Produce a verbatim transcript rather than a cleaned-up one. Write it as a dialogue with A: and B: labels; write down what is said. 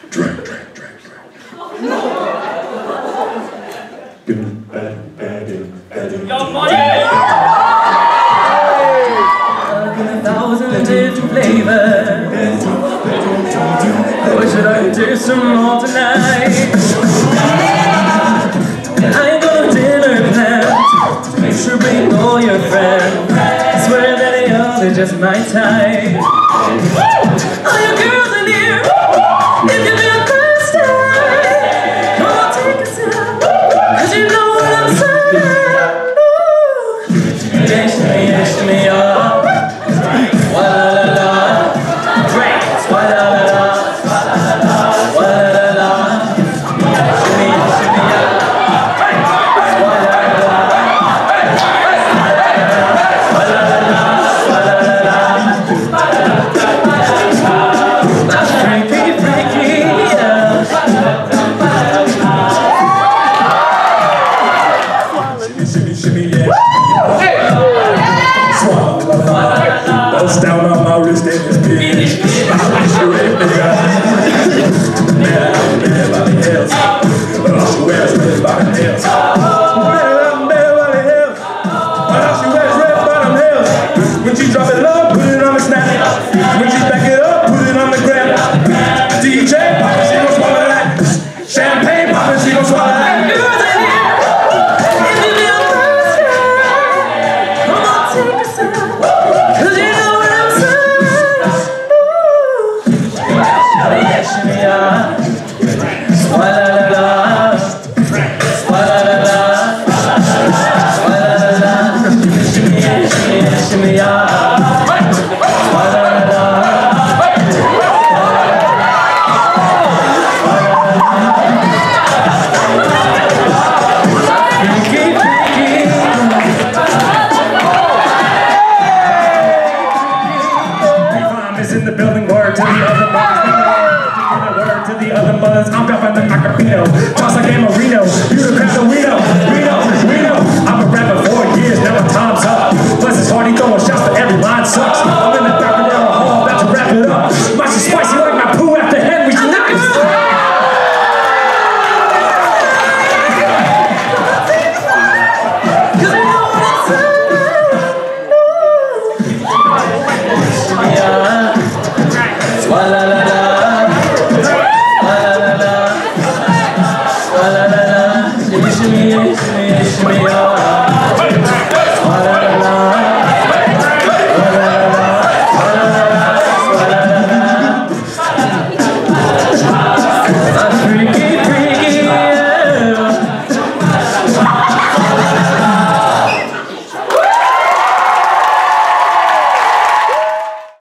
A: Drink, drink, drink, drink. Good, bad, bad, bad,
B: Yo, money! In a thousand different flavors. Or should I do some more tonight? I ain't gonna dinner plans. Make sure bring all your friends. I swear that they all are just my type. All your girls in here, if you've been thirsty, come on, take a sip, 'cause you know what I'm saying. Ooh. Yes, me, yes, me, oh. Wa-la-la-la. Drink, wa-la-la-la. Wa-la-la-la. Wa-la-la-la. Shimmy, shimmy, oh.
A: Bust down on my wrist and it's big. I wish you ready for that. Man, I'm better by the hills. But all she wears is red bottom heels. Man, I'm better by the hills. But all she wears is red bottom heels. When she drop it low, put it on the snap. When she back it up, put it on the gram. D J poppin', she gon' swallow that. Champagne poppin', she gon' swallow that. In the building, word to the other mothers. Word to the other mothers. I'm dropping the acapino. Toss like a Marino.